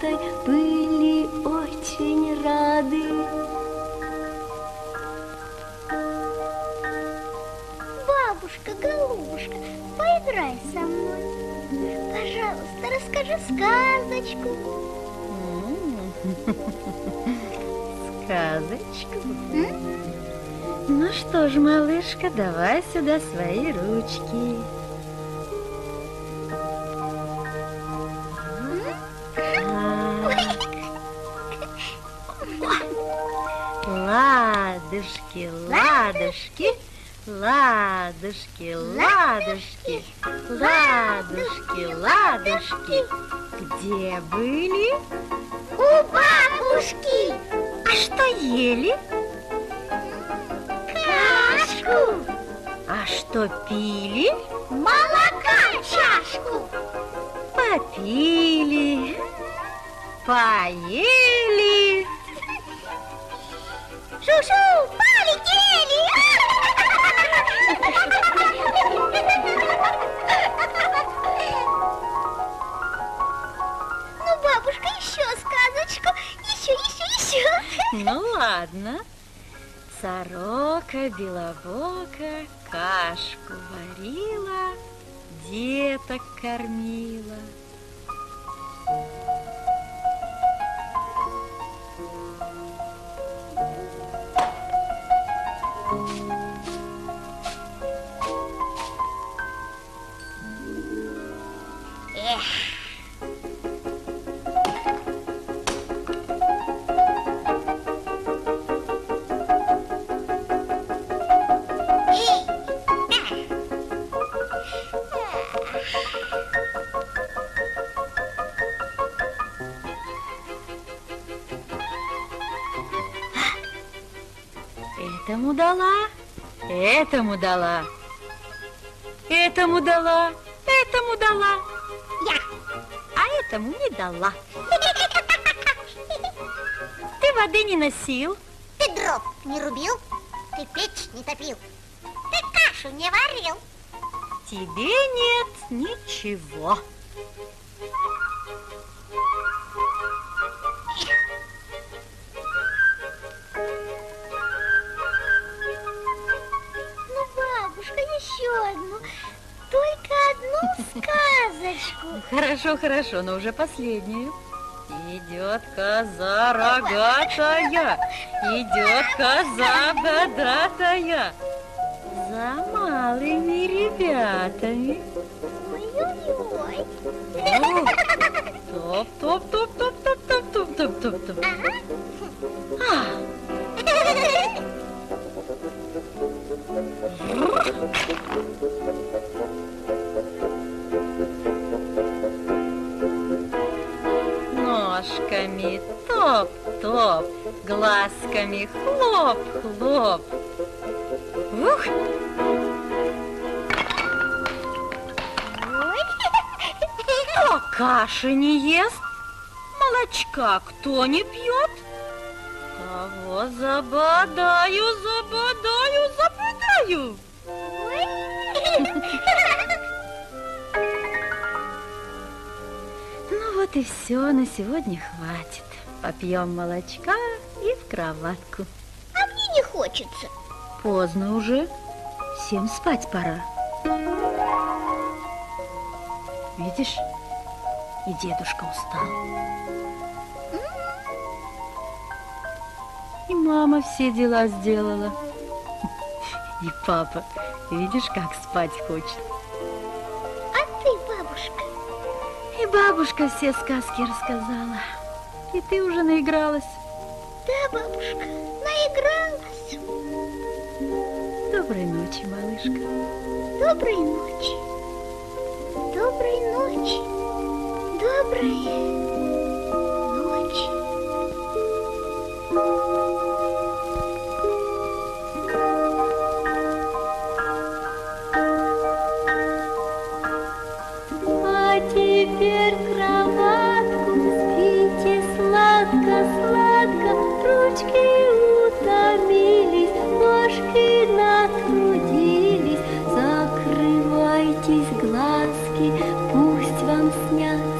заботой были очень рады. Бабушка, голубушка, поиграй со мной. Пожалуйста, расскажи сказочку. Сказочку? Ну что ж, малышка, давай сюда свои ручки. Ладушки, ладушки, ладушки, ладушки, ладушки, ладушки. Где были? У бабушки. А что ели? Кашку. А что пили? Молока чашку. Попили, поели. Шу-шу, полетели. Ну, бабушка, еще сказочку. Еще. Ну ладно. Сорока белобока кашку варила, деток кормила. Этому дала, этому дала, этому дала, этому дала. Я. А этому не дала. Ты воды не носил. Ты дров не рубил, ты печь не топил, ты кашу не варил. Тебе нет ничего. Ну, бабушка, еще одну, только одну сказочку. Хорошо, хорошо, но уже последнюю. Идет коза рогатая, идет коза бодатая за малыми ребятами. Ой-ой-ой. Топ-топ-топ-топ-топ-топ-топ-топ-топ-топ. Ножками топ-топ, глазками хлоп-хлоп. Ух! Кто каши не ест, молочка кто не пьет, того забодаю, забодаю, забодаю. Ну вот и все, на сегодня хватит. Попьем молочка и в кроватку. А мне не хочется. Поздно уже, всем спать пора. Видишь, и дедушка устал. И мама все дела сделала. И папа, видишь, как спать хочет. А ты, бабушка? И бабушка все сказки рассказала. И ты уже наигралась. Да, бабушка, наигралась. Доброй ночи, малышка. Доброй ночи. Доброй ночи. Доброй ночи. А теперь в кроватку спите сладко-сладко, ручки утомились, ложки натрудились, закрывайтесь глазки, пусть вам снятся